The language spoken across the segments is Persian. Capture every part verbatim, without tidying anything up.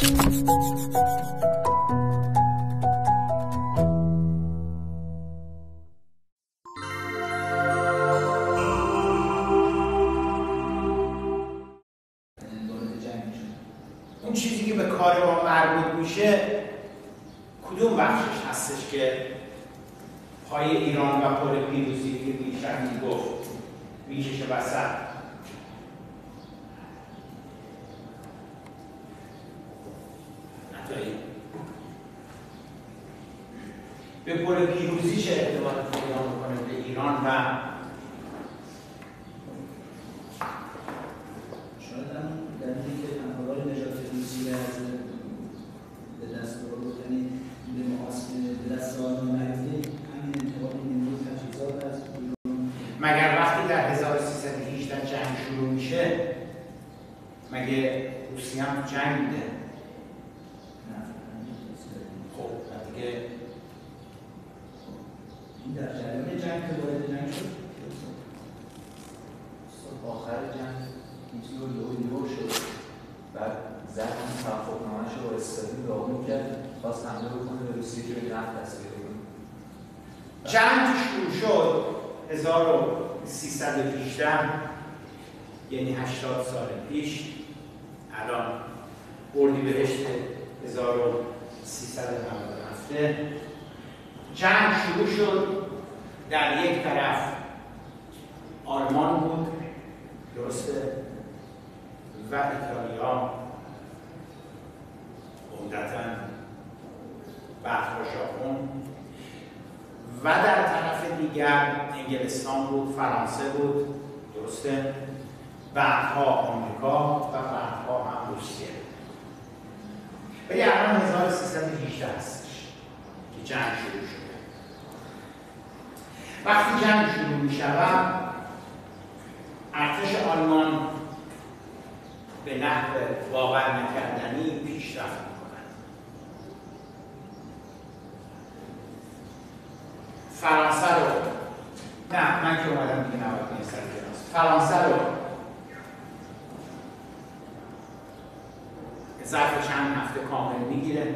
اون چیزی که به کار ما مربوط میشه کدوم بخشش هستش که پای ایران و پل پیروزی که بیشتر میگفت میکشه وسط؟ نتایی به پل پیروزی چه ارتباطی پیدا میکنه به ایران و شاید هم دلیلی که تنها نجات روسیه از به دست آورد، یعنی به محاصره به دست آن نیفته، همین انتقال نیروی تجهیزات از ایران. مگر وقتی در هزار و سیصد و هجده جنگ شروع میشه مگه روسیه هم جنگ میده؟ نه. خب دیگه این در جریان جنگ که وارد جنگ شد، آخر جنگ هیتلر یهو یهو شد، بعد زد اون توافقنامه‌اش رو با استالین داغون کرد، خواست حمله بکنه به روسیه که به نفت دست پیدا کنه. جنگ شروع شد هزار و سیصد و هجده، یعنی هشتاد سال پیش. الان اردیبهشت هزار و سیصد و نود و هفت. جنگ شروع شد، در یک طرف آلمان بود، درسته، و ایتالیا، عمدتاً بعدها ژاپن، و در طرف دیگر انگلستان بود، فرانسه بود، درسته، بعدها آمریکا و بعدها هم روسیه. ولی الان هزار و سیصد و هجده هستش که جنگ شروع شده. وقتی جنگ شروع می شود، ارتش آلمان به نحو باور نکردنی پیشرفت می‌کند. فرانسه رو، نه من که اومدم دیگه نباید می‌سر کلاس، فرانسه رو ظرف چند هفته کامل میگیره.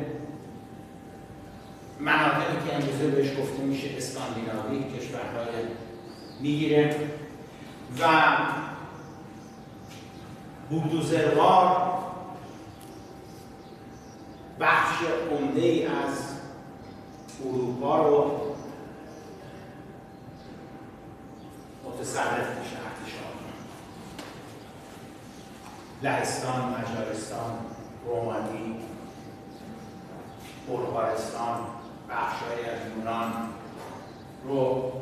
مناطقی که امروزه بهش گفته میشه اسکاندیناوی، کشورهای میگیره و بولدوزروار بخش عمده ای از اروپا رو متصرف میشه. ارتش آلمان، لهستان، مجارستان، رومانی، بلغارستان، بخش‌هایی از یونان رو.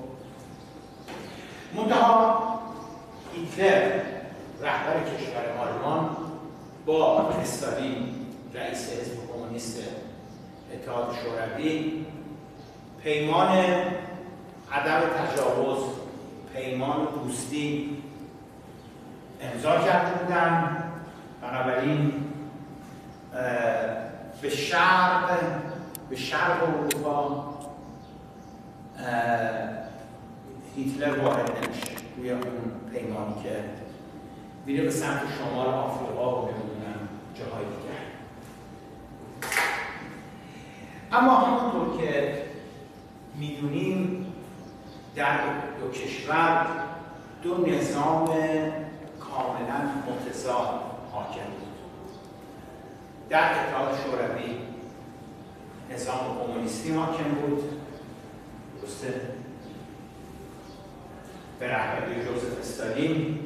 منتها هیتلر رهبر کشور آلمان با استالین رئیس حزب کمونیست اتحاد شوروی پیمان عدم تجاوز، پیمان دوستی امضا کرده بودند. بنابراین به شرق به شرق اروپا هیتلر وارد نمیشه، روی اون پیمانی که میره به سمت شمال آفریقا و نمیدونم جاهای دیگر. اما همونطور که میدونیم در دو کشور دو نظام کاملا متضاد حاکم بود. در اتحاد شوروی نظام کمونیستی حاکم بود، درسته، به رهبری جوزف استالین.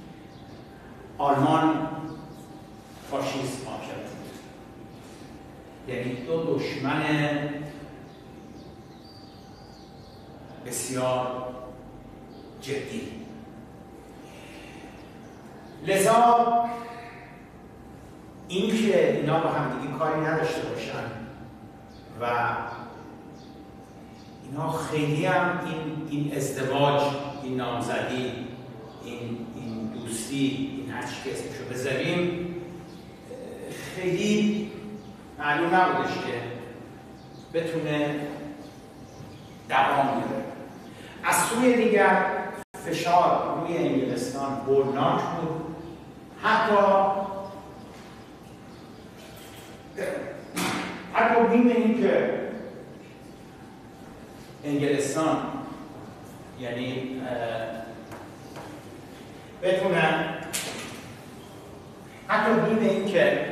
آلمان فاشیسم حاکم بود، یعنی دو دشمن بسیار جدی. لذا اینکه اینا با همدیگه کاری نداشته باشن و اینا خیلی هم این این ازدواج، این نامزدی، این این دوستی، این هر چی که اسمشو بذاریم، خیلی معلوم نبودش که بتونه دوام بیاره. از سوی دیگر فشار روی انگلستان هولناک بود. حتی انگلستان یعنی بتونن حتی بین این که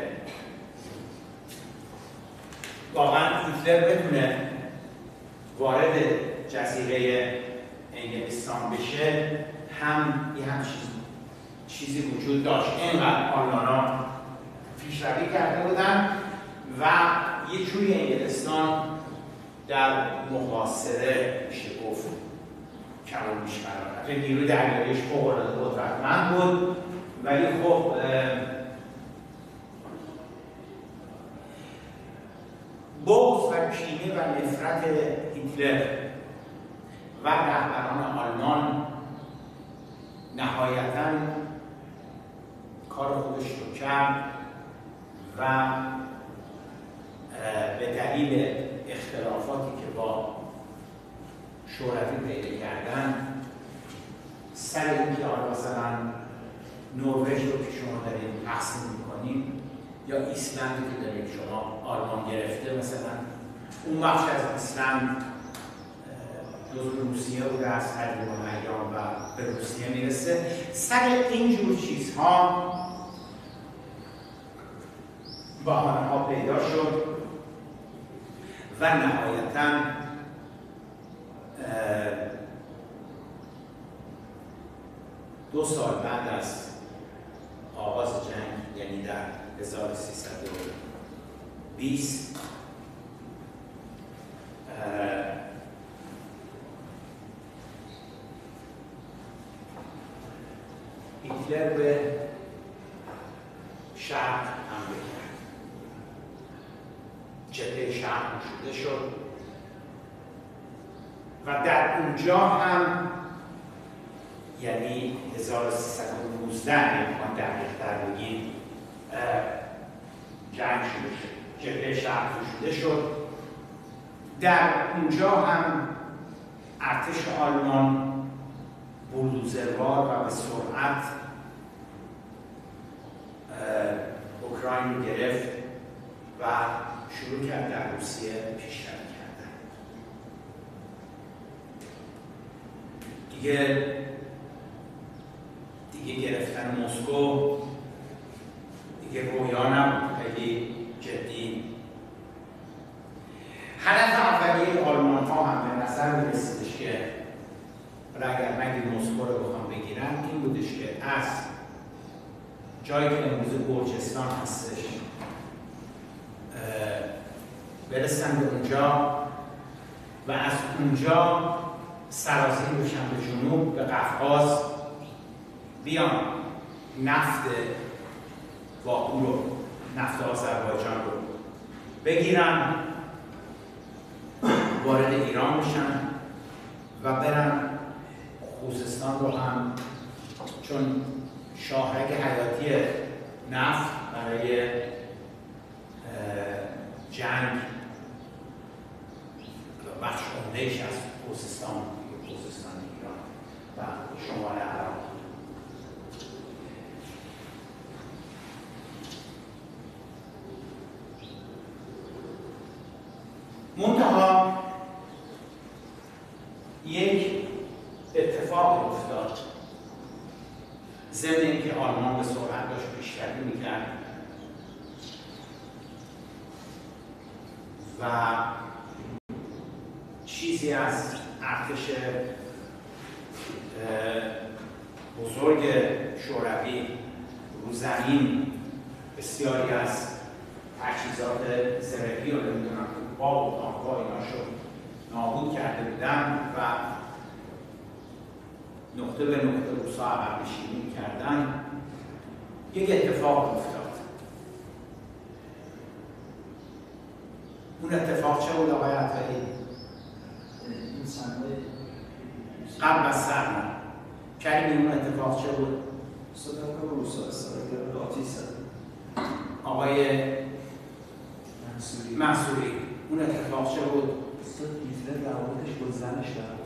واقعا هیتلر بتونه وارد جزیره انگلستان بشه هم یه هم چیز چیزی وجود داشت. اینقدر آلمانا پیشروی کرده بودن و یه جوری انگلستان در محاصره میشه گفت کم و بیش قرار رفت. نیروی دریاییش فوق‌العاده قدرتمند بود ولی خب بغض و کینه و نفرت هیتلر و رهبران آلمان نهایتاً کار خودش رو کرد و به دلیل اختلافاتی که با شوروی پیدا کردن سر اینکه حالا مثلا نروژ رو که شما دارید تقسیم میکنیم یا ایسلند که دارید شما آلمان گرفته، مثلا اون بخش از ایسلند جزو روسیه بوده از قدیم ایام و به روسیه میرسه. سر اینجور چیزها بحانه ها پیدا شد و نهایتاً دو سال بعد از آغاز جنگ یعنی در هزار و سیصد و بیست هیتلر به شرق حمله کرد. جبهه شرق گشوده شد و در اونجا هم یعنی هزار و سیصد و نوزده امکان دقیق‌تر بگیم جنگ شروع شد، جبهه شرق گشوده شد. در اونجا هم ارتش آلمان بولدوزروار و به سرعت اوکراین رو گرفت و شروع کرد در روسیه پیشروی کردن. دیگه دیگه گرفتن مسکو دیگه رویا نبود، خیلی جدی. هدف اولیه آلمان ها هم به نظر می‌رسیدش که اگر من مسکو رو بخوام بگیرم این بودش که از جایی که امروز گرجستان هستش برسن به اونجا و از اونجا سرازیر بشن به جنوب به قفقاز، بیان نفت باکو رو، نفت آذربایجان رو بگیرن، وارد ایران بشن و برن خوزستان رو هم، چون شاهرگ حیاتی نفت برای جنگ بخش عمده‌اش از خوزستان خوزستان ایران و شمال عراق. منتها یک اتفاق افتاد ضمن اینکه آلمان به سرعت داشت پیشروی میکرد و چیزی از ارتش بزرگ شوروی رو زمین بسیاری از تجهیزات زرهی رو نمیدونم با و تانک‌ها اینا شد نابود کرده بودن و نقطه به نقطه روسا عقب نشینی کردن. یک اتفاق افتاد. اون اتفاق چه بود آقای عطایی؟ قبل از سرما کریم اون اتفاق چه بود؟ صادق روسا استراتژی آتیش آقای منصوری اون اتفاق چه بود؟ استاد هیتلر روابطش با زنش در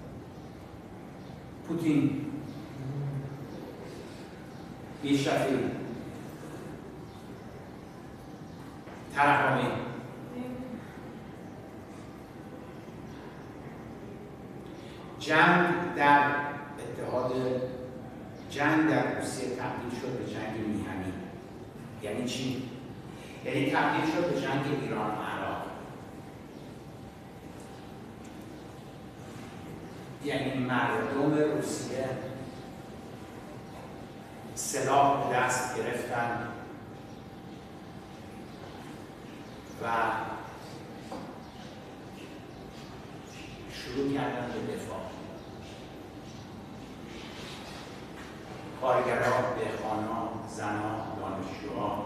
پوتین بیشرفی ترحمی جنگ در اتحاد جنگ در روسیه تبدیل شد به جنگ میهنی. یعنی چی؟ یعنی تبدیل شد به جنگ ایران و عراق. یعنی مردم روسیه سلاح به دست گرفتن و شروع کردن به دفاع. کارگرها، دهقانا، زنها، دانشجوها.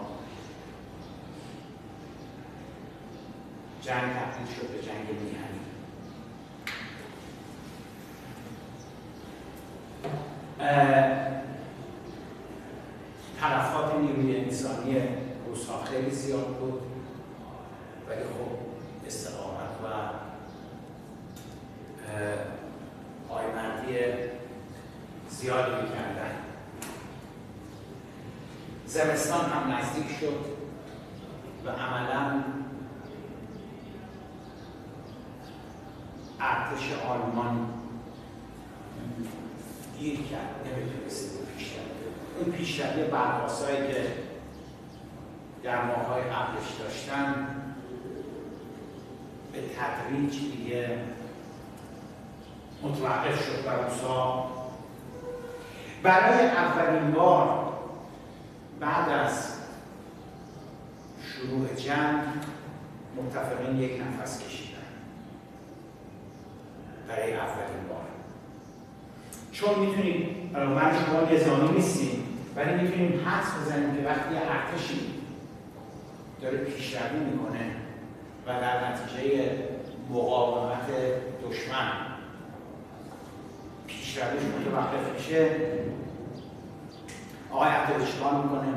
جنگ تبدیل شد به جنگ میهنی. تلفات نیروی انسانی روس‌ها خیلی زیاد بود، ولی خب استقامت و پایمردی زیادی می‌کردن. زمستان هم نزدیک شد و عملاً ارتش آلمان گیر کرد، نمیتونست پیش روی. اون پیشروی برقاسایی که در ماه‌های قبلش داشتن به تدریج دیگه متوقف شد و روس‌ها برای اولین بار بعد از شروع جنگ متفقین یک نفس کشیدن. برای اولین بار. چون میتونیم، من شما نظامی نیستیم، ولی میتونیم حدس بزنیم که وقتی ارتشی داره پیشروی میکنه و در نتیجه مقاومت دشمن پیشرویش متوقف میشه، آقای عبدالله چیکار میکنه؟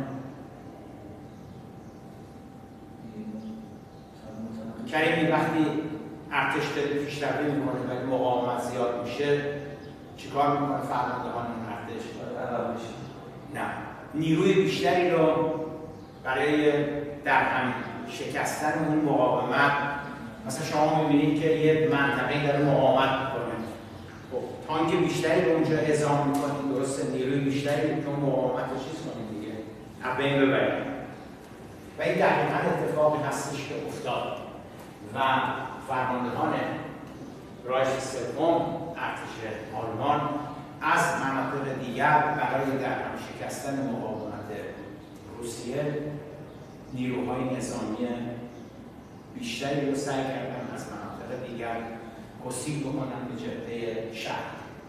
کریمی وقتی ارتش داره پیشروی میکنه ولی مقاومت زیاد میشه چیکار میکنه فرماندهان این ارتش؟ نه، نیروی بیشتری رو برای در هم شکستن اون مقاومت، مثلا شما میبینید که یه منطقه داره مقاومت میکنه، خب تانک بیشتری رو اونجا اعزام میکنید، درسته، نیروی بیشتری رو مقاومت رو چیز کنید دیگه، از بین ببرید. و این دقیقاً اتفاقی هستش که افتاد و فرماندهان رایش سوم ارتش آلمان از مناطق دیگر برای در هم شکستن مقاومت روسیه نیروهای نظامی بیشتری رو سعی کردن از مناطق دیگر گسیل بکنن به جبهه شرق.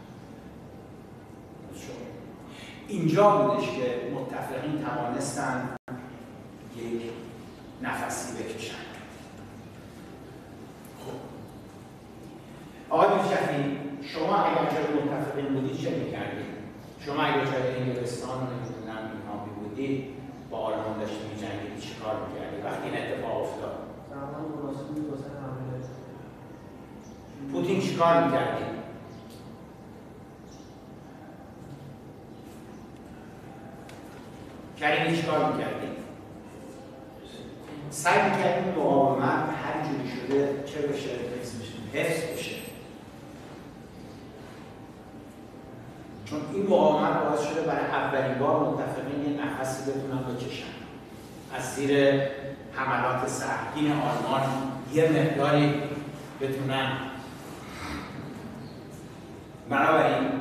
اینجا بودش که متفقین توانستن یک نفسی بکشن. خب آقای میرشفی، شما اگر جای متفقین بودید چه میکردید؟ شما اگر جای انگلستان و نمیدونم اینها بودید با آلمان داشتید میجنگیدید چه کار میکردید وقتی این اتفاق افتاد؟ پوتین چی کار میکردید؟ کریمی چی کار میکردید؟ سعی میکردید مقاومت هر جوری شده چه بشه؟ حفظ بشه. چون این مقاومت باعث شده برای اولین بار متفقین یه نفسی بتونن بکشن. از زیر حملات سهمگین آلمان یه مقداری بتونن. بنابراین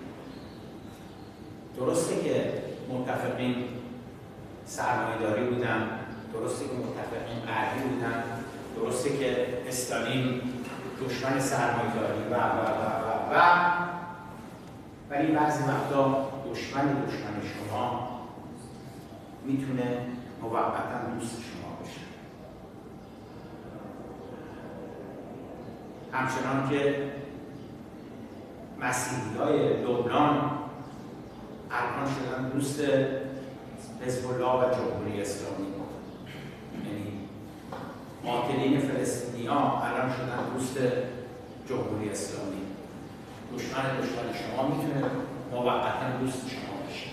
درسته که متفقین سرمایه‌داری بودن، درسته که متفقین غربی بودن، درسته که استالین دشمن سرمایه‌داری و و و و و ولی بعضی وقتا دشمن دشمن شما میتونه موقتا دوست شما باشه. همچنان که مسیحی‌های لبنان الان شدن دوست حزب الله و جمهوری اسلامی، یعنی قاتلین فلسطینی‌ها الان شدن دوست جمهوری اسلامی. دشمن دشمن شما میتونه موقتا دوست شما باشه.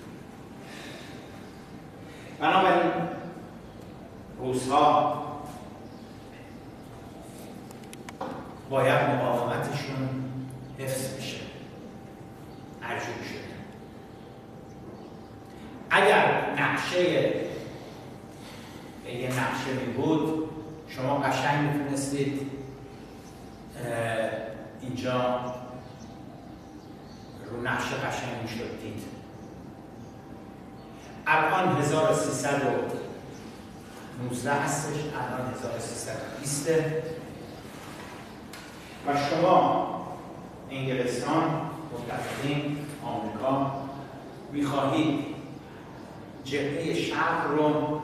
بنابراین روس‌ها باید مقاومتشون حفظ میشه، ارجوع شده. اگر نقشه یه نقشه می بود شما قشنگ میتونستید اینجا رو نقشه قشنگ میشد دید. الان هزار و سیصد و نوزده هستش، الان هزار و سیصد و بیست و شما انگلستان، متحدین آمریکا میخواهید جبهه شرق رو،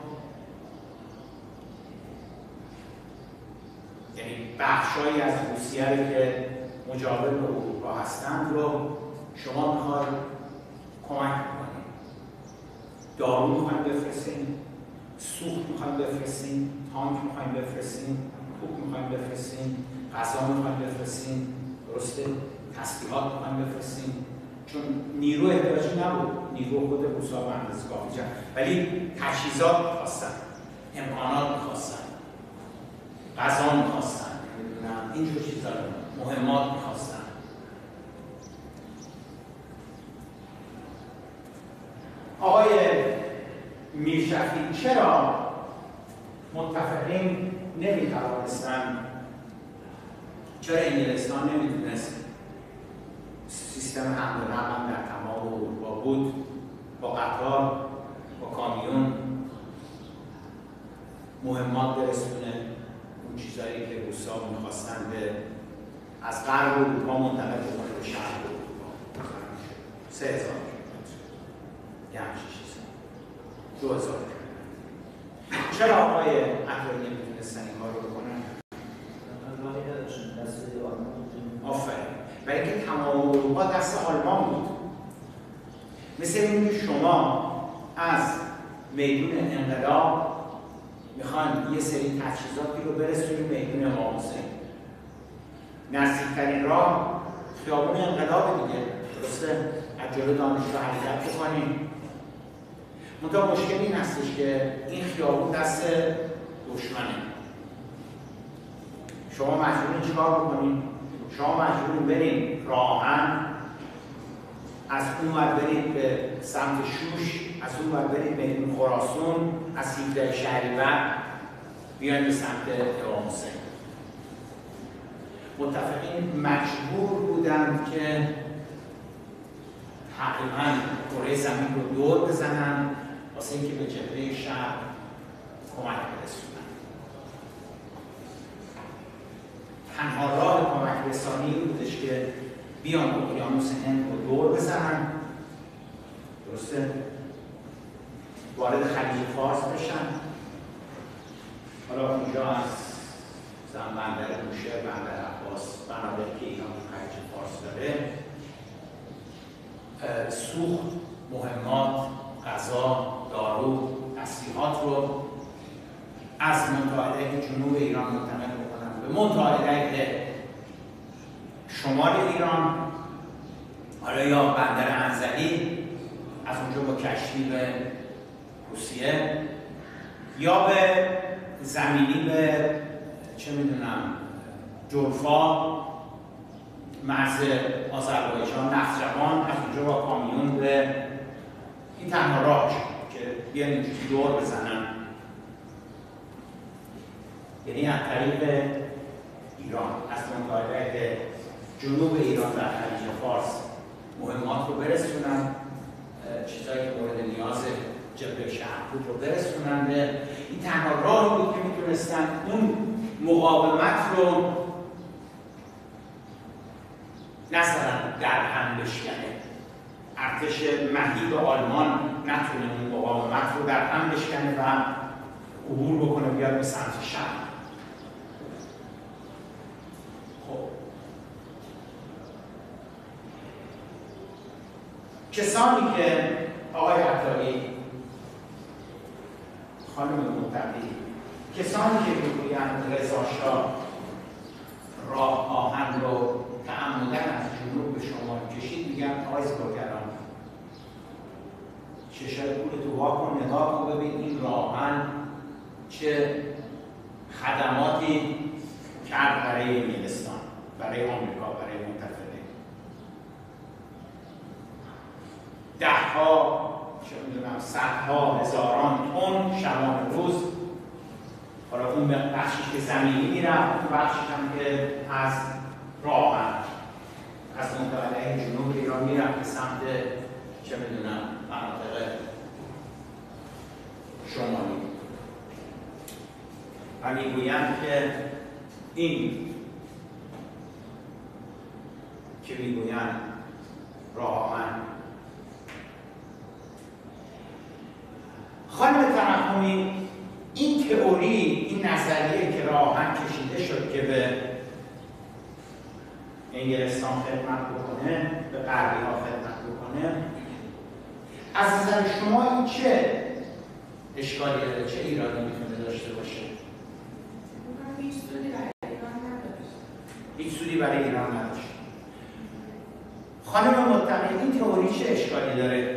یعنی بخشایی از روسیه رو که مجاور به اروپا هستند رو شما میخواید کمک میکنید. دارو میخواید بفرستین، سوخت میخواید بفرستین، تانک میخواید بفرستین، توپ میخواید بفرستین، غذا میخواید بفرستین، درسته؟ تسلیحات میخواید بفرستین، چون نیرو احتیاجی نبود، نیرو خود روسا به اندازه کافی جمع، ولی تجهیزات میخواستن، امکانات میخواستن، غذا میخواستن، نمیدونم اینجور چیزا رو، مهمات میخواستن. آقای میرشفیع چرا متفقین نمیتوانستن، چرا انگلستان نمیتونست سیستم حمل و نقل در تمام اروپا بود، با قطار، با کامیون مهمات برسونه، اون چیزایی که روسا میخواستن به از غرب اروپا منتقل بکنه به شرق اروپا. سه هزار کیلومتر یه همچین چیزا، دو هزار کیلومتر. چرا آقای عطایی نمیتونستن این کار رو بکنن؟ آفرین. برای اینکه تمام اروپا دست آلمان بود. مثل اینکه شما از میدون انقلاب میخوان یه سری تجهیزاتی رو برسونید میدون امام حسین. نزدیکترین راه خیابون انقلاب دیگه، درسته؟ از جلو دانشگاه حرکت بکنیم. منتها مشکل این هستش که این خیابون دست دشمنه. شما مجبورین چیکار بکنید؟ شما مجبورین برید راهن، از اون ور برید به سمت شوش، از اون ور برید میدون خراسان، از هفده شهریور بیاین به سمت امام حسین. متفقین مجبور بودند که تقریبا کره زمین رو دور بزنن واسه اینکه به جبهه شرق کمک برسونن. تنها راه کمک رسانی بودش که بیان اقیانوس هند رو دور بزنن، درسته؟ وارد خلیج فارس بشن. حالا اینجا از مثلا بندر بوشهر، بندر عباس، بنابراین که ایران تو خلیج فارس داره، سوخت، مهمات، غذا، دارو، تسلیحات رو از منطقه جنوب ایران منتقل بکنن به منطقه شمال ایران، حالا یا بندر انزلی، از اونجا با کشتی به روسیه، یا به زمینی به چه میدونم جلفا، مرز آذربایجان، نخجوان، از اونجا با کامیون به این تنها راه که بیان اینجوری دور بزنن، یعنی از طریق ایران از منطقه جنوب ایران در خلیج فارس مهمات رو برسونن، چیزایی که مورد نیاز جبهه شرق بود رو برسونن. به این تنها راه بود که میتونستن اون مقاومت رو نذارن در هم بشکنه، ارتش مهیب آلمان نتونه اون مقاومت رو در هم بشکنه و عبور بکنه بیاد به سمت شرق. خب کسانی که آقای عطایی، خانم متقی، کسانی که میگویند رضا شاه راه آهن رو تعمدن از جنوب به شمال کشید، میگن آقای زیباکلام چشای پول تو واکن، نگاه کن ببین این راه آهن چه خدماتی کرد برای انگلستان، برای آمریکا، برای متفقین. دهها چه میدونم صدها هزاران تن شبانه روز، حالا اون بخشی که زمینی میرفت، اون بخشی هم که از راه از منطقه علیه جنوب ایران میرفت به سمت چه میدونم مناطق شمالی. و میگویند که این که میگویند راه آهن. خانم ترحمی، این تئوری، این نظریه که راه آهن کشیده شد که به انگلستان خدمت بکنه، به غربی ها خدمت بکنه، از نظر شما این چه اشکالی داره، چه ایرادی میتونه داشته باشه؟ هیچ سودی برای ایران نداشت. هیچ سودی برای ایران نداشت. خانم متقی، این تئوری چه اشکالی داره؟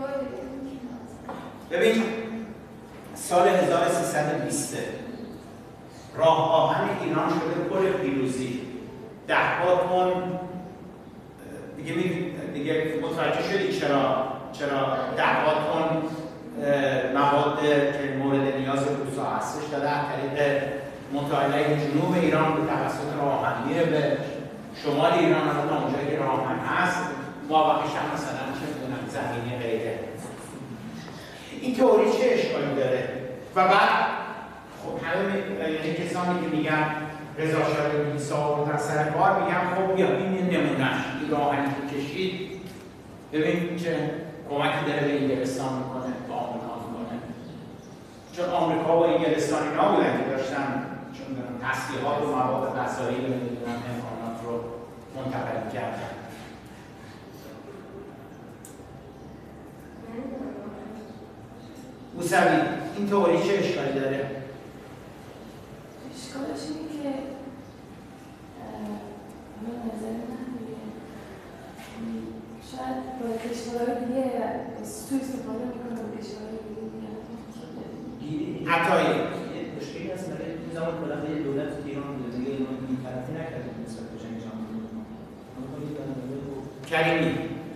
ببین سال هزار و سیصد و بیست راه آهن ایران شده پر پیروزی، ده ها تن دیگه می دیگه متوجه شدی چرا چرا ده ها تن مواد که مورد نیاز روسا هستش داده از طریق مطالعه جنوب ایران به توسط راه آهن میره به شمال ایران، اما اونجایی که راه آهن هست مابقیش هم مثلا چه میدونم زمینی غیره. این تئوری چه اشکالی داره؟ و بعد خب همه کسانی که میگن رضا شاه بیست آوردن سر کار میگن خب بیا این نمونهش، این راه آهنی که کشید ببین چه کمکی داره به انگلستان میکنه، به آمریکا میکنه. چون آمریکا و انگلستان اینا بودن که داشتن چون تسلیحات و مواد غذایی و نمیدونم امکانات رو منتقل کردن. موسوی، این تئوری چه اشکالی داره؟ اشکالش اینه که من نظر من میگه شاید با کشورهای دیگه سوء استفاده میکنه، با کشورهای دیگه میگن عطایی یه مشکلی هست برای این زمان بالاخره یه دولت ایران بوده دیگه، ایران این طرفی نکرده نسبت به جنگ جهانی. کریمی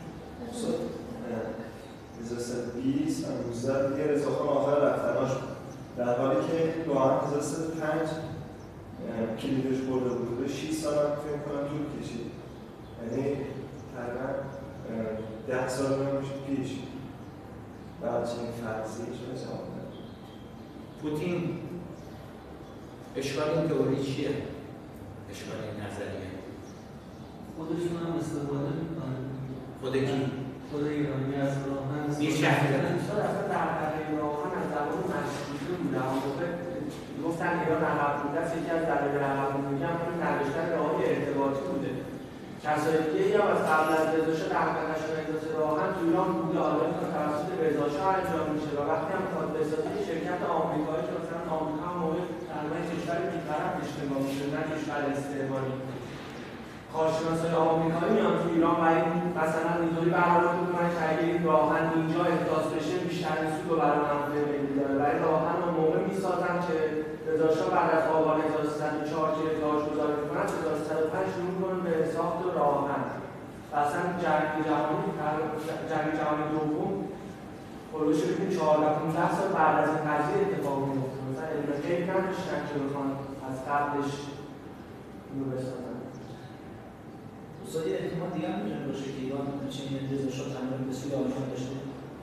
هزار و سیصد و بیست امروزه دیگه رضاخان آخر رفتناش در حالی که واقعا هزار و سیصد و پنج کلیدش برده بود، شش سال هم فکر کنم طول کشید، یعنی تقریبا ده سال میشه پیش بعد چنین فرضی شده جواب داد. پوتین اشکال این تئوری چیه؟ اشکال این نظریه خودشون هم استفاده میکنن. خود کی؟ خود ایرانی از راهن میشه اصلا در قرن راهن از زمان مشروطه بود. اما موقع گفتن ایران عقب بوده است، یکی از دلایل عقب بودن همین نداشتن راههای ارتباطی بوده. کسای دیگه هم از قبل از رضا شاه تحقیقشون اندازه راهن تو ایران بوده، حالا توسط رضا شاه انجام میشه و وقتی هم میخواد بسازه شرکت آمریکایی که مثلا آمریکا هم موقع تقریبا کشور بی‌طرف اشتباه میشه، نه کشور استعماری. کارشناسای آمریکایی میان تو ایران و این مثلا اینطوری برنامه میکنن که اگه این راهن اینجا احداث بشه بیشترین سود رو برای منافع ملی داره و این راهن رو موقع میسازن که رضا شاه بعد از آبان هزار و سیصد و چهار که ارتعاش گذاری میکنن هزار و سیصد و پنج شروع میکنن به ساخت راهن و اصلا جنگ جهانی جنگ جهانی دوم خلوش بکنیم چهارده پانزده سال بعد از این قضیه اتفاق میفته. مثلا علم غیب نداشتن که بخوان از قبلش اینو بسازن. استاد یه احتمال دیگه هم میتونه باشه که ایران چنین رضا شاه تمایل به سوی آمریکا داشته.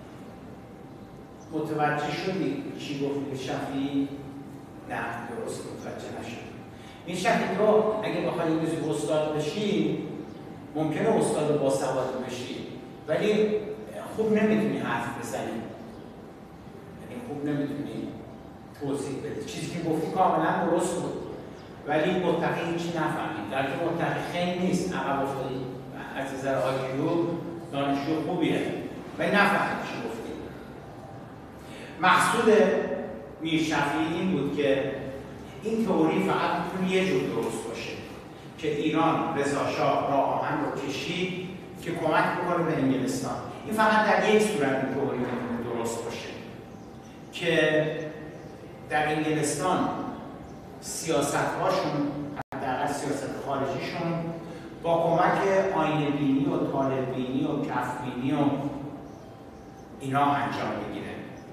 متوجه شدی چی گفت شفیعی؟ نه درست متوجه نشد. این شفیعی تو اگه بخوای اینجوری استاد بشی ممکنه استاد باسواد بشی ولی خوب نمیتونی حرف بزنی، یعنی خوب نمیتونی توضیح بدی. چیزی که گفتی کاملا درست بود ولی متقی هیچی نفهمید. در که متقی خیلی نیست، عقب افتادی از نظر آیکیو دانشجو خوبیه ولی نفهمید چی گفتی. مقصود میر شفیعی این بود که این تئوری فقط میتونه یه جور درست باشه که ایران رضا شاه راه آهن رو کشید که کمک بکنه به انگلستان. این فقط در یک صورت این تئوری میتونه درست باشه که در انگلستان سیاست هاشون حداقل سیاست خارجیشون با کمک آینه بینی و طالب بینی و کف بینی و اینا انجام بگیره.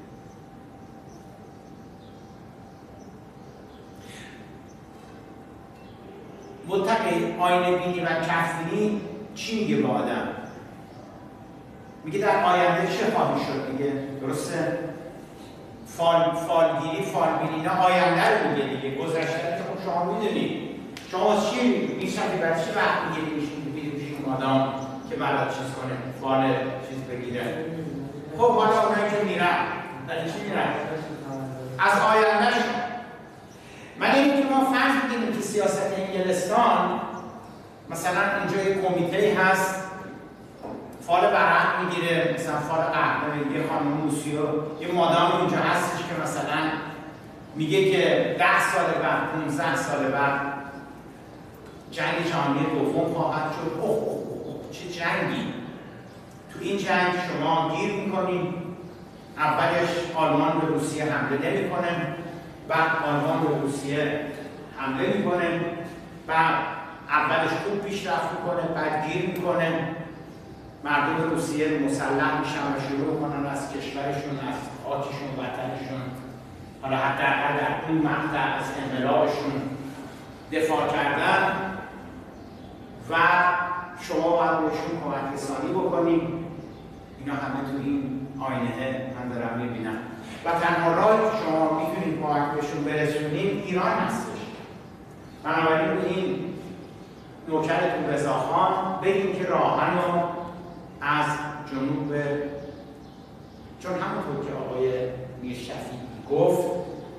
متقی آینه بینی و کفبینی چی میگه به آدم؟ میگه در آینده چه خواهی شد دیگه، درسته؟ فال فالگیری، فالبینی اینا آینده رو میگه دیگه، گذشته که خب شما میدونید. شما از چی میشنید؟ برای چی وقت میگیری میشید میبینید پیش اون آدم که بلد چیز کنه، فال چیز بگیره؟ خب حالا اونایی که میرن برای چی میرن؟ از آینده شد. مگه اینکه ما فرض بگیریم که سیاست انگلستان مثلا اینجا یک کمیته هست فال برعق میگیره، مثلا فال قهوه، یه خانم موسیو، یه مادام اینجا هستش که مثلا میگه که ده سال بعد، پانزده سال بعد جنگ جهانی دوم خواهد شد. اوه اوه اوه چه جنگی! تو این جنگ شما گیر میکنید. اولش آلمان به روسیه حمله نمیکنه، بعد آلمان به روسیه حمله میکنه، بعد اولش خوب پیشرفت میکنه، بعد گیر میکنه، مردم روسیه مسلح میشن و شروع میکنن از کشورشون، از خاکشون، وطنشون، حالا حداقل در اون مقطع از انقلابشون دفاع کردن و شما باید بهشون کمک رسانی بکنید. اینا همه تو این آینه من دارم میبینم و تنها راهی که شما میتونید کمک بهشون برسونید ایران هستش. بنابراین به این نوکرتون رضاخان بگیم که راهن رو از جنوب، چون همونطور که آقای میرشفیعی گفت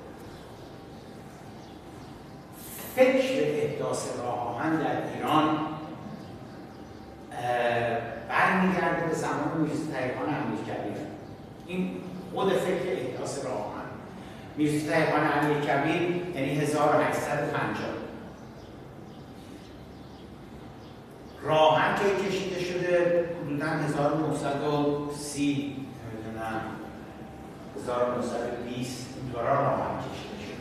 فکر احداث راه آهن در ایران برمیگرده به زمان میرزا طریقان امیرکبیر. این خود فکر احداث راه آهن میرزا طریقان امیرکبیر یعنی هزار و هشتصد و پنجاه. راه آهن که کشیده شده حدوداً هزار و نهصد و سی نمیدونم هزار و نهصد و بیست اینطورا راه آهن کشیده شده.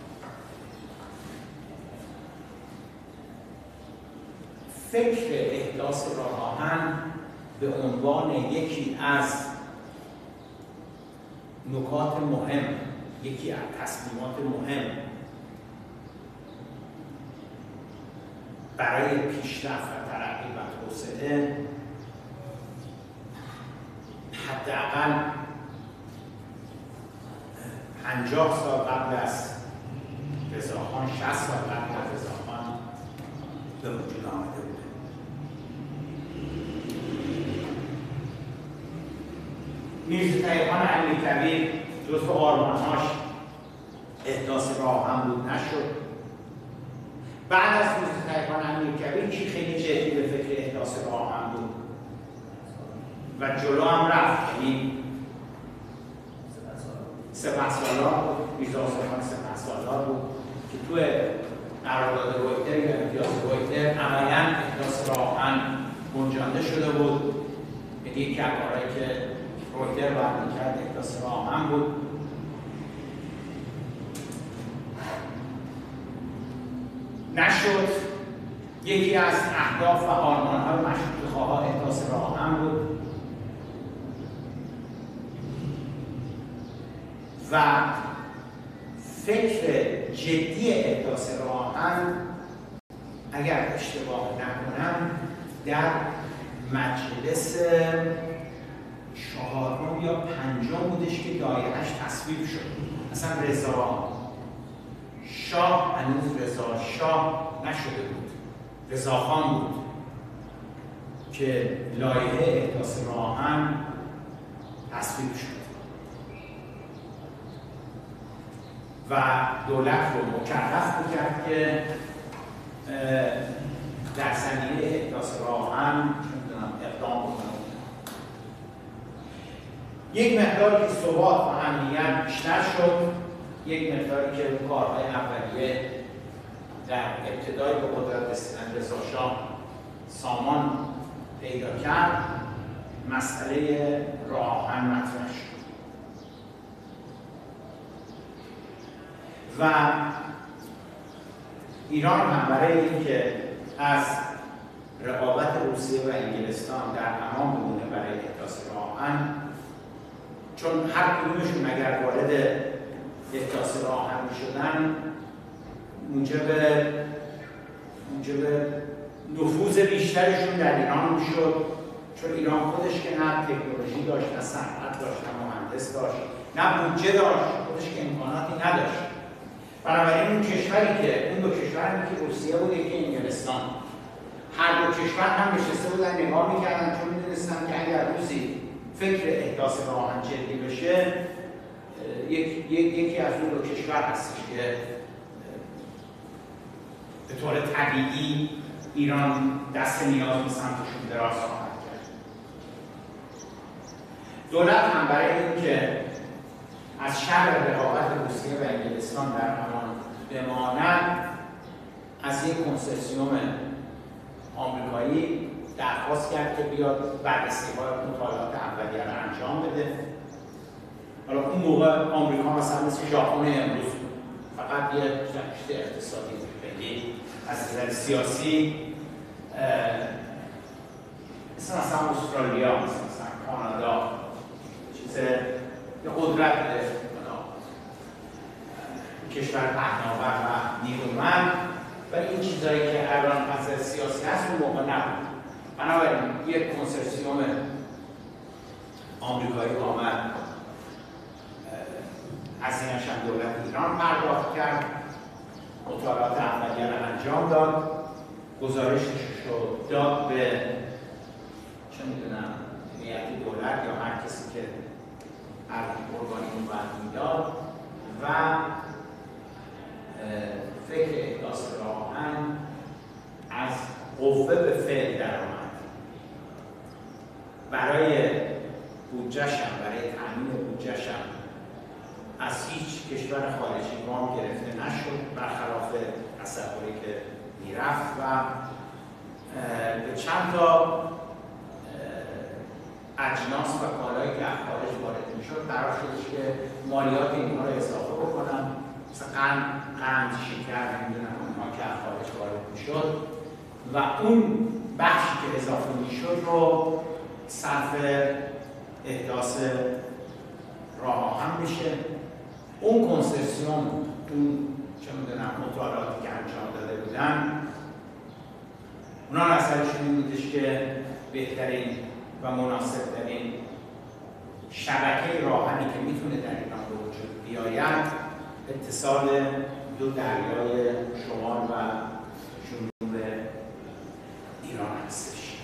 فکر احداث راه آهن به عنوان یکی از نکات مهم، یکی از تصمیمات مهم برای پیشرفت و ترقی و توسعه حداقل پنجاه سال قبل از رضاخان، شصت سال قبل از رضاخان به وجود آمده بوده. میرزا طریقان امیرکبیر جزو آرمانهاش احداث راه آهن بود، نشد. بعد از میرزا طریقان امیرکبیر که خیلی جدی به فکر احداث راه آهن بود و جلو هم رفت، یعنی سپهسالار بود، میرزا خان سپهسالار بود که توی قرارداد رویتر یا امتیاز رویتر عملاً احداث راه آهن گنجانده شده بود. یعنی یکی از کارهایی که رویتر باید می‌کرد احداث راه آهن بود. نشد. یکی از اهداف و آرمان‌های مشروطه‌خواها احداث راه آهن بود و فکر جدی احداث راه آهن اگر اشتباه نکنم در مجلس چهارم یا پنجم بودش که دایره‌اش تصویب شد. اصلا رضا شاه هنوز رضا شاه نشده بود، رضاخان بود که لایحه احداث راه آهن تصویب شد و دولت رو مکلف می‌کرد که در زمینه احداث راه آهن اقدام بکنه. یک مقداری که ثبات و امنیت بیشتر شد، یک مقداری که کارهای اولیه در ابتدای به قدرت رسیدن رضا شاه سامان پیدا کرد، مسئله راه آهن مطرح شد و ایران هم برای اینکه از رقابت روسیه و انگلستان در امان بمونه برای احداث راه آهن چون هر کدومشون اگر وارد احداث راه آهن می‌شدن موجب موجب نفوذ بیشترشون در ایران میشد، چون ایران خودش که نه تکنولوژی داشت، نه صنعت داشت، نه مهندس داشت، نه بودجه داشت، خودش که امکاناتی نداشت. بنابراین اون کشوری که اون دو کشور که روسیه بود یکی انگلستان، هر دو کشور هم نشسته بودن نگاه میکردن، چون میدونستن که اگر روزی فکر احداث راه آهن جدی بشه یک، یک، یکی از اون دو کشور هستش که به طور طبیعی ایران دست نیاز به سمتشون دراز خواهد کرد. دولت هم برای اینکه از شر رقابت روسیه و انگلستان در امان بماند از یک کنسرسیوم آمریکایی درخواست کرد که بیاد بررسی‌های مطالعات اولیه را انجام بده. حالا اون موقع آمریکا مثلا مثل ژاپن امروز بود، فقط یه رشته اقتصادی بود، خیلی از نظر سیاسی مثل مثلا استرالیا، مثل مثلا کانادا چیز یه قدرت بده، کشور پهناور و نیرومند، ولی این چیزایی که الان از سیاسی هست اون موقع نبود. بنابراین یک کنسرسیوم آمریکایی آمد، هزینه‌اش هم دولت ایران پرداخت کرد، مطالعات اولیه را انجام داد، گزارشش رو داد به چه میدونم هیئت دولت یا هر کسی که هر ارگانی اون بعد میداد و فکر احداث راه آهن از قوه به فعل در آمد. برای بودجه‌شم، برای تامین بودجه‌شم از هیچ کشور خارجی وام گرفته نشد، برخلاف تصوری که میرفت و به چند تا اجناس و کالایی که از خارج وارد میشد قرار شدش که مالیات اینها رو اضافه بکنم، مثلا قند، قند، شکر، نمیدونم اونها که از خارج وارد میشد و اون بخشی که اضافه میشد رو صرف احداث راه آهن میشه. اون کنسرسیوم، اون چه میدونم مطالعاتی که انجام داده بودن، اونا نظرشون این بودش که بهترین و مناسبترین شبکه راه آهنی که میتونه در ایران به وجود بیاید اتصال دو دریای شمال و جنوب ایران هستش.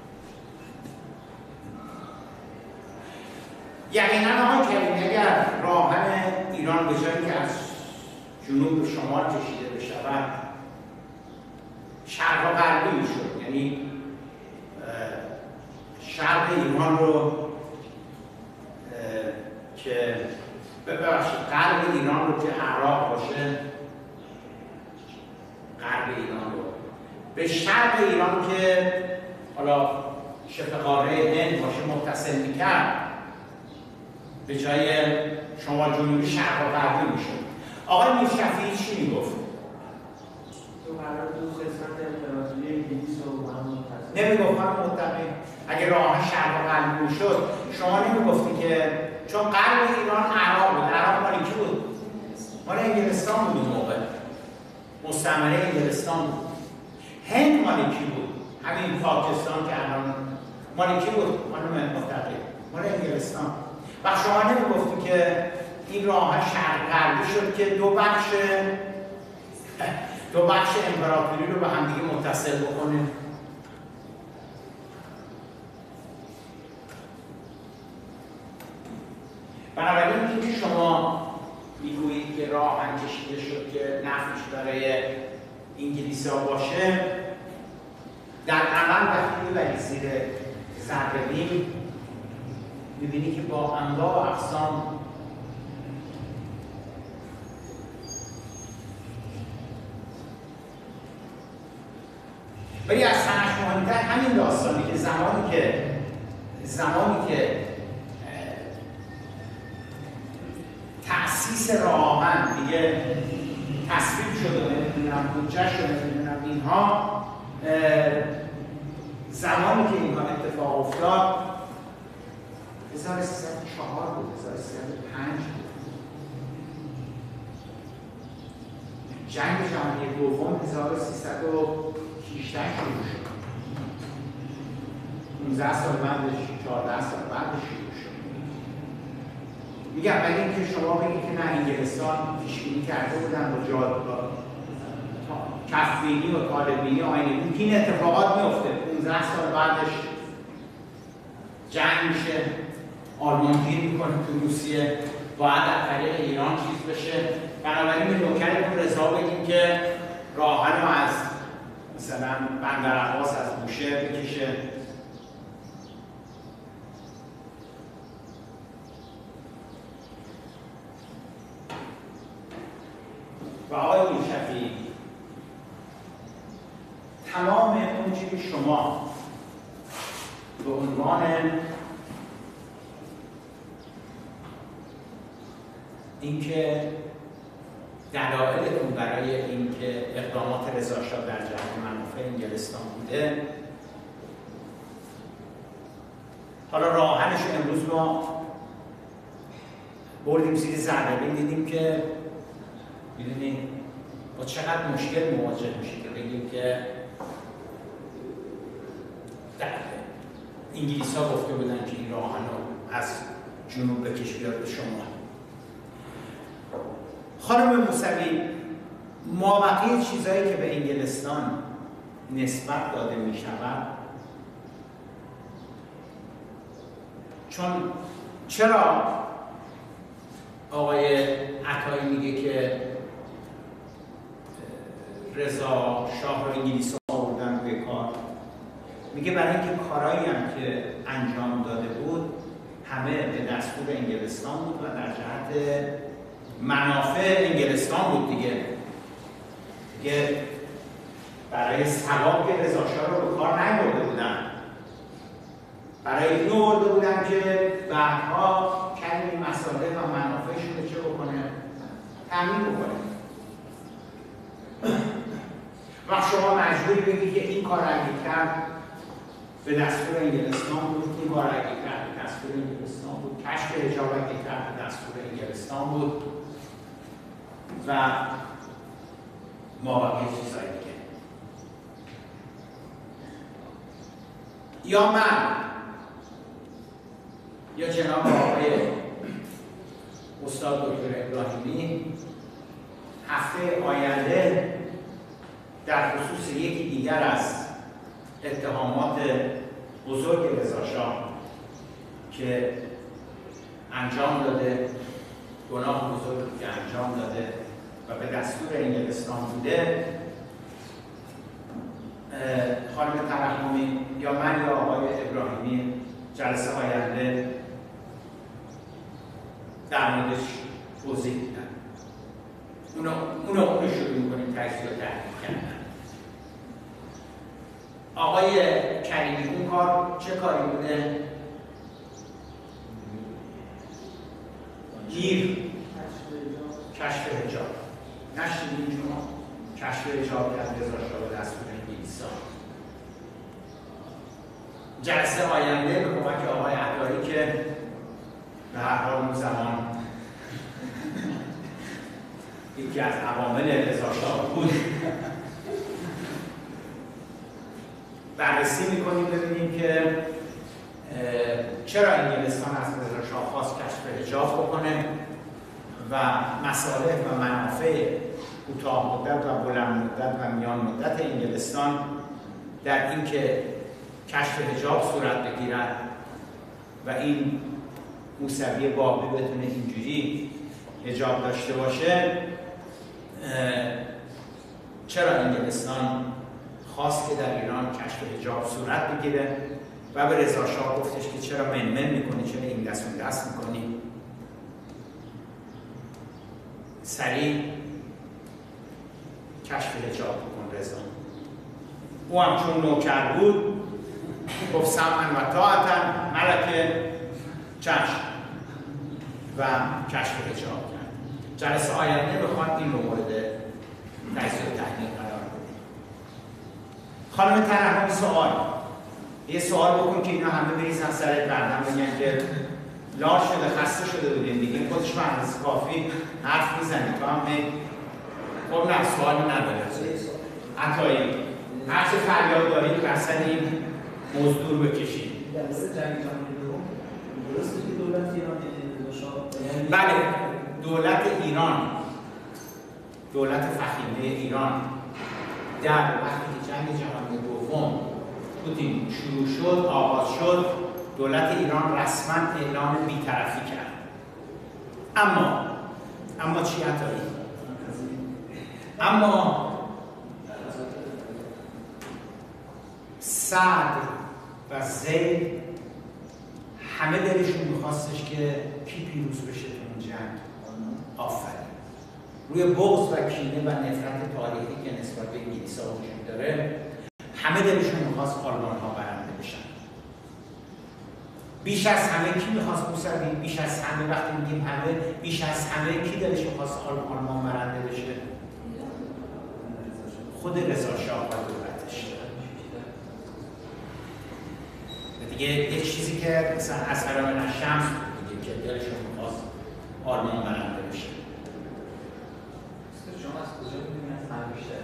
یقینا آقای کریمی اگر راه آهن ایران به جایی که از جنوب به شمال کشیده بشود شرق و غربی میشد، یعنی شرق ایران رو که ببخشید غرب ایران رو که عراق باشه، غرب ایران رو به شرق ایران که حالا شبه قاره هند باشه متصل میکرد، به جای شمال جنوبی شرق و غربی میشد. آقای میرشفیعی چی میگفت؟ تو قرار دو قسمت امپراتوری انگلیس رو هم متصل نمیگفت من متقی اگه راه آهن شرق و غربی میشد شما نمیگفتی که چون غرب ایران عراق بود، عراق مال کی بود؟ مال انگلستان بود، اون موقع مستعمره انگلستان بود. هند مال کی بود؟ همین پاکستان که الان مال کی بود؟ مال متقی مال انگلستان. و شما نمیگفتی که این راه آهن شرق غربی شد که دو بخش دو بخش امپراتوری رو به هم دیگه متصل بکنه. بنابراین اینکه شما میگویید که راه آهن کشیده شد که نفعش برای انگلیس‌ها باشه، در عمل وقتی میبری زیر ذره‌بین میبینی که با انواع و اقسام ولی از همش مهمتر همین داستانی که زمانی که زمانی که تأسیس راه آهن دیگه تصویب شده، نمیدونم بودجه شده، نمیدونم اینها، زمانی که اینها اتفاق افتاد هزار و سیصد و چهار بود، هزار و سیصد و پنج بود. جنگ جهانی دوم هزار و سیصد و هجده شروع شد. پانزده سال بعدش، چهارده سال بعدش شروع شد. میگم ولی اینکه شما بگید که نه انگلستان پیشبینی کرده بودن با جاد کفبینی و طالبینی آینه بود که این اتفاقات میفته. پانزده سال بعدش جنگ میشه، آلمان گیر میکنه تو روسیه، باید از طریق ایران چیز بشه. بنابراین به نوکرتون رضا بگیم که راهن رو از مثلا بندر عباس از بوشهر بکشه و آقای میرشفیعی تمام اون چیزی که شما به عنوان اینکه دلایلتون برای اینکه اقدامات رضاشاه در جهت منافع انگلستان بوده، حالا راهنش امروز ما بردیم زیر ذره دیدیم که میدونید با چقدر مشکل مواجه میشید که بگیم که انگلیس ها گفته بودن که این راهن رو از جنوب بکش بیاد به شما. خانم موسوی، مابقی چیزایی که به انگلستان نسبت داده می شود، چون چرا آقای عطایی میگه که رضا شاه رو انگلیس ها آوردن به کار؟ میگه برای اینکه کارایی هم که انجام داده بود همه به دستور انگلستان بود و در جهت منافع انگلستان بود دیگه. دیگه برای ثواب که رضا شاه رو به کار نیاورده بودن، برای این آورده بودن که بعدها کمی مسائل و منافعشون رو چه بکنه؟ تامین بکنه. و شما مجبوری بگید که این کار اگه کرد به دستور انگلستان بود، این کار اگه کرد به دستور انگلستان بود، کشف حجاب اگه کرد به دستور انگلستان بود و ما باقی چیزایی دیگه. یا من یا جناب آقای استاد دکتر ابراهیمی هفته آینده در خصوص یکی دیگر از اتهامات بزرگ رضاشاه که انجام داده، گناه بزرگی که انجام داده و به دستور انگلستان بوده، خانم ترحمی یا من یا آقای ابراهیمی جلسه آینده در موردش توضیح میدن. اونو اونو اونو شروع میکنیم تجزیه و تحلیل کردن. آقای کریمی اون کار چه کاری بوده؟ گیر کشف حجاب. نشنیدین شما؟ کشف حجاب کرد رضا شاه به دستور انگلیس‌ها. جلسه آینده به کمک آقای عطایی که به هر حال اون زمان یکی از عوامل رضا شاه بود بررسی میکنیم ببینیم که چرا انگلستان از رضا شاه خواست کشف حجاب بکنه و مصالح و منافع کوتاه مدت و بلند مدت و میان مدت انگلستان در اینکه کشف حجاب صورت بگیرد و این موسوی بابی بتونه اینجوری حجاب داشته باشه، چرا انگلستان خواست که در ایران کشف حجاب صورت بگیره و به رضا شاه گفتش که چرا منمن میکنی، چرا این دست اون دست میکنی، سریع کشف حجاب بکن رضا. او هم چون نوکر بود گفت سمعن و طاعتن ملک چشم و کشف حجاب کرد. جلسه آینده بخواد این رو مورد تجزیه و تحلیل قرار بدیم. خانم ترحمی سوال یه سوال بکن که اینا همه بریزن سر بردم بگن که لال شده خسته شده بودیم دیگه، خودش به اندازه کافی حرف میزنی تو هم هی خب نه سوالی نداره عطایی هر چه فریاد دارید که اصلا این مزدور بکشید. جلسه جنگ جهانی دوم درسته که دولت ایران بله دولت ایران دولت فخیمه ایران در وقتی که جنگ جهانی دوم پوتین شروع شد آغاز شد دولت ایران رسما اعلام بی‌طرفی کرد. اما اما چی عطایی؟ اما صدر و زید همه دلشون میخواستش که کی پیروز بشه تو اون جنگ. آفرین. روی بغض و کینه و نفرت تاریخی که نسبت به انگلیس‌ها وجود داره همه دلشون میخواست آلمان‌ها برنده بشن. بیش از همه کی میخواست موسوی؟ بیش از همه وقتی میگیم همه بیش از همه کی دلش میخواست آلمان برنده بشه؟ خود رضا شاه و دولتش. دیگه یک چیزی که مثلا از حرام الشمس دیگه که دلشون میخواست آلمان برنده بشه. شما از کجا می‌دونید از همه بیشتر؟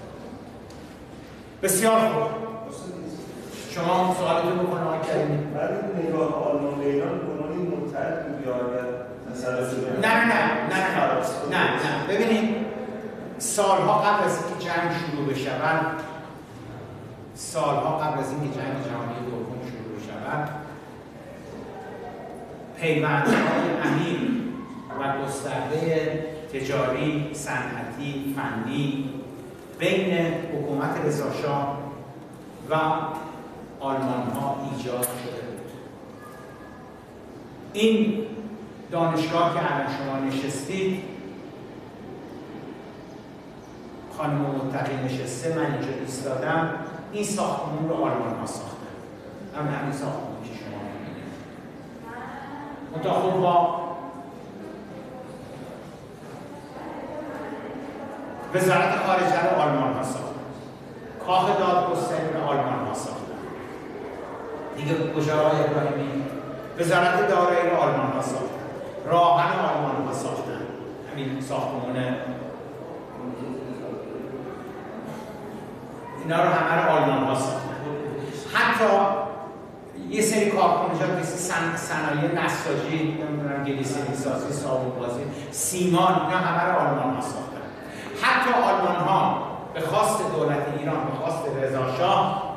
بسیار خوب. شما اون سوالتون بکنه آقای کریمی. بعد نگاه آلمان به ایران بنانی متحد بود یا اگر نه نه نه نه نه نه ببینید سالها قبل از اینکه جنگ شروع بشود سالها قبل از اینکه جنگ جهانی دوم شروع بشود پیوندهای عمیق و گسترده تجاری، صنعتی، فنی بین حکومت رضاشاه و آلمان ها ایجاد شده بود. این دانشگاه که الان شما نشستید خانم متقی نشسته من اینجا ایستادم این ساختمون رو آلمان ها ساختن. همین همین ساختمون که شما میبینید. منتها با وزارت خارجه رو آلمان ها ساختن. کاخ دادگستری رو آلمان ها ساختن. دیگه کجا آقای ابراهیمی؟ وزارت دارایی رو آلمان ها ساختن. راهن آلمان ها ساختن. همین ساختمون اینا رو همه رو آلمان ها ساختن. حتی یه سری کارخانجات مثل صنایع نساجی، نمیدونم گلیسری سازی، صابون بازی، سیمان اینا همه رو آلمان ها ساختن. حتی آلمان ها به خواست دولت ایران به خواست رضا شاه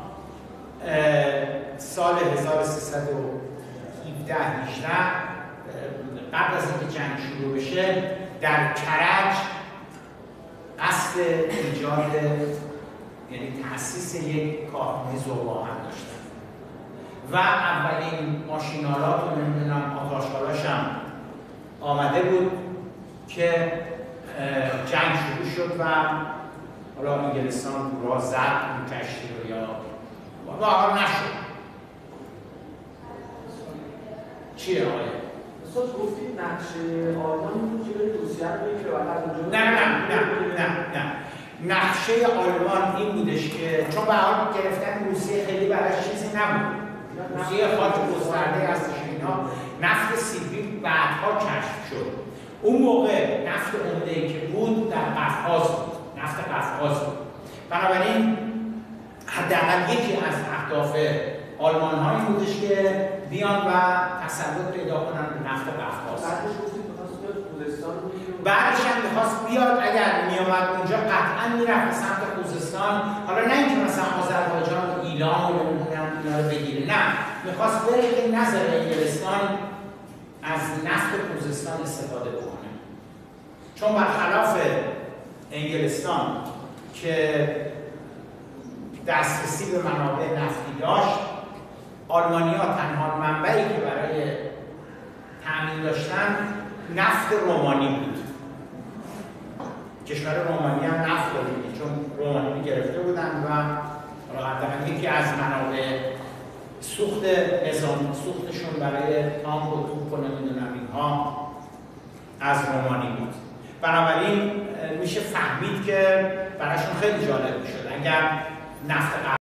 سال هزار و سیصد و هفده هجده قبل از اینکه جنگ شروع بشه در کرج قصد ایجاد یعنی تأسیس یک کارخانه ذوب‌آهن داشتن و اولین ماشین‌آلات و نمیدونم آتش‌آلاش هم آمده بود که جنگ شروع شد و حالا انگلستان را زد اون کشتی رو یا واقعا نشد. چیه آقای؟ استاد گفتید نقشه آلمان بود که برید روسیه رو بگیره و بعد اونجا نه نه نه نه نه نقشه آلمان این بودش که چون به حال گرفتن روسیه خیلی براش چیزی نبود. روسیه خاک گسترده هستش اینها نفت سیبری بعدها کشف شد. اون موقع نفت عمده‌ای که بود در قفقاز بود. نفت قفقاز بود. بنابراین حداقل یکی از اهداف آلمان ها این بودش که بیان و تسلط پیدا کنن به نفت قفقاز. بعدش گفتید می‌خواست بیاد خوزستان رو بعدش هم می‌خواست بیاد اگر می‌آمد اونجا قطعاً می‌رفت به سمت خوزستان. حالا نه اینکه مثلا آذربایجان و ایران رو نمی‌دونم اینا رو بگیره، نه می‌خواست بره که نذاره انگلستان از نفت خوزستان استفاده بکنه. چون برخلاف انگلستان که دسترسی به منابع نفتی داشت، آلمانی‌ها تنها منبعی که برای تأمین داشتن نفت رومانی بود. کشور رومانی هم نفت داشت چون رومانی گرفته بودن و حداقل یکی از منابع سوخت نظام سوختشون برای تانک و توپ و نمیدونم اینها از رومانی بود. بنابراین میشه فهمید که براشون خیلی جالب میشد اگر نفت